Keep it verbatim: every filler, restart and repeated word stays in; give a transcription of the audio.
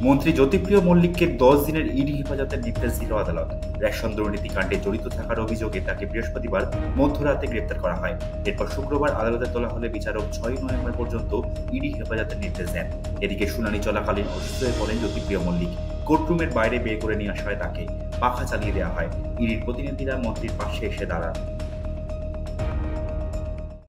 মন্ত্রী জ্যোতিপ্রিয় মল্লিককে দশ দিনের ইডি হেফাজতের নির্দেশ দিল আদালত। রেশন দুর্নীতি কাণ্ডে জড়িত থাকার অভিযোগে তাকে বৃহস্পতিবার মধ্যরাতে গ্রেপ্তার করা হয়। এরপর শুক্রবার আদালতে তোলা হলে বিচারক ছয়ই নভেম্বর পর্যন্ত ইডি হেফাজতের নির্দেশ দেন। এদিকে শুনানি চলাকালীন অসুস্থ হয়ে পড়েন জ্যোতিপ্রিয় মল্লিক। কোর্টরুমের বাইরে বের করে নিয়ে আসা হয় তাকে। পাখা চালিয়ে দেওয়া হয়। ইডির প্রতিনিধিরা মন্ত্রীর পাশে এসে দাঁড়ান।